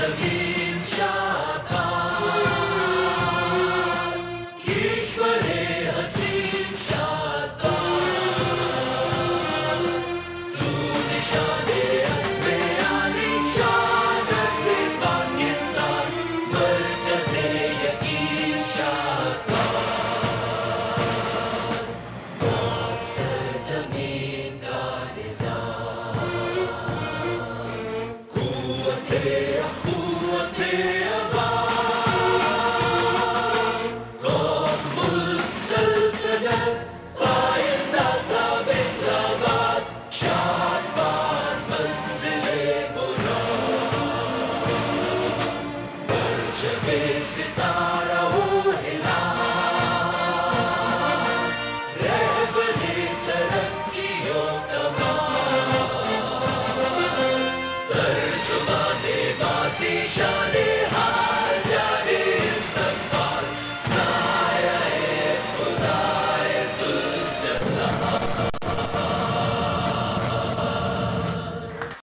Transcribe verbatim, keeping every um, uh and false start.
सरजमीन शादाब, ईश्वरे हसीन शादाब, तू निशाने अस्मे आली शान से पाकिस्तान, मरकज़े यकीन शादाब, पाक सरजमीन का निज़ाम, कुव्वते